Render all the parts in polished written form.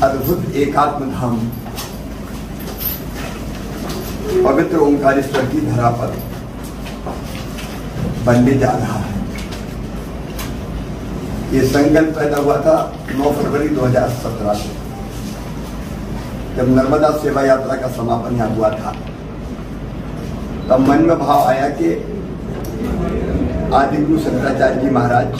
अद्भुत एकात्म धाम पवित्र ओंकारेश्वर की धरा पर बनने जा रहा है। ये संकल्प पैदा हुआ था 9 फरवरी 2017 से, जब नर्मदा सेवा यात्रा का समापन यहाँ हुआ था। तब मन में भाव आया कि आदि गुरु शंकराचार्य जी महाराज,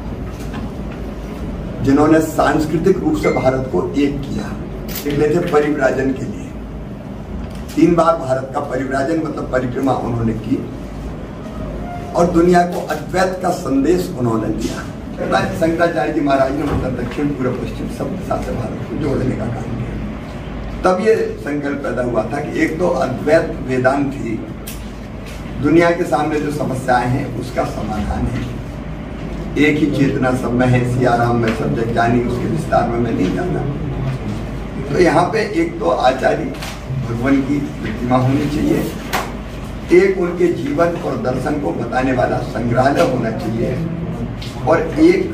जिन्होंने सांस्कृतिक रूप से भारत को एक किया, निकले थे परिव्राजन के लिए। 3 बार भारत का परिव्राजन मतलब परिक्रमा उन्होंने की और दुनिया को अद्वैत का संदेश उन्होंने दिया। शंकराचार्य जी महाराज ने मतलब दक्षिण पूर्व पश्चिम सब दिशा से भारत को जोड़ने का काम किया। तब ये संकल्प पैदा हुआ था कि एक तो अद्वैत वेदांत थी, दुनिया के सामने जो समस्याएं हैं उसका समाधान है। एक ही चेतना सब में है, सियाराम में सब जग जानी, उसके विस्तार में मैं नहीं जाना। तो यहाँ पे एक तो आचार्य भगवान की प्रतिमा होनी चाहिए, एक उनके जीवन और दर्शन को बताने वाला संग्रहालय होना चाहिए, और एक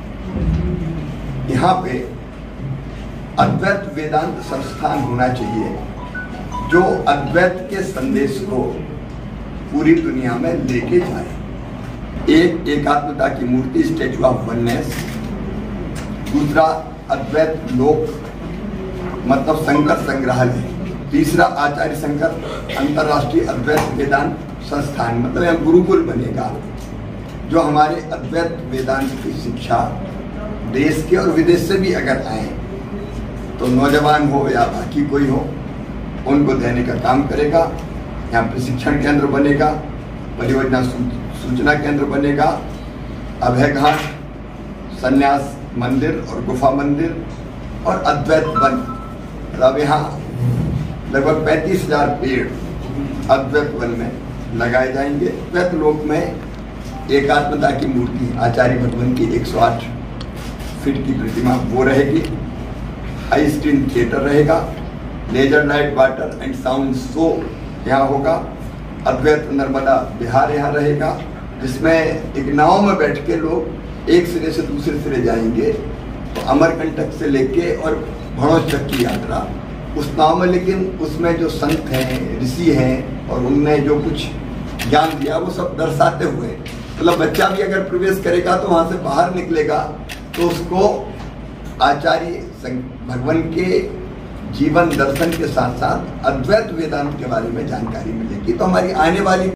यहाँ पे अद्वैत वेदांत संस्थान होना चाहिए जो अद्वैत के संदेश को पूरी दुनिया में लेके जाए। एक एकात्मता की मूर्ति, स्टैचू ऑफ वननेस, दूसरा अद्वैत लोक मतलब शंकर संग्रहालय, तीसरा आचार्य शंकर अंतर्राष्ट्रीय अद्वैत वेदांत संस्थान मतलब यह गुरुकुल बनेगा, जो हमारे अद्वैत वेदांत की शिक्षा देश के और विदेश से भी अगर आए तो नौजवान हो या बाकी कोई हो उनको देने का काम करेगा। यहाँ प्रशिक्षण केंद्र बनेगा, परियोजना सूचना केंद्र बनेगा, अभय घाट, संन्यास मंदिर और गुफा मंदिर और अद्वैत वन। अब यहाँ लगभग 35,000 पेड़ अद्वैत वन में लगाए जाएंगे। अद्वैत लोक में एकात्मता की मूर्ति आचार्य भगवान की 108 फीट की प्रतिमा वो रहेगी। हाई स्क्रीन थिएटर रहेगा, laser light water and sound show यहाँ होगा। अद्वैत नर्मदा विहार यहाँ रहेगा, जिसमें एक नाव में बैठ के लोग एक सिरे से दूसरे सिरे जाएंगे। तो अमरकंटक से लेके और भणोज तक की यात्रा उस नाव में, लेकिन उसमें जो संत हैं, ऋषि हैं और उनने जो कुछ ज्ञान दिया वो सब दर्शाते हुए, मतलब बच्चा भी अगर प्रवेश करेगा तो वहाँ से बाहर निकलेगा तो उसको आचार्य भगवान के जीवन दर्शन के साथ साथ अद्वैत वेदांत के बारे में जानकारी मिलेगी। तो हमारी आने वाली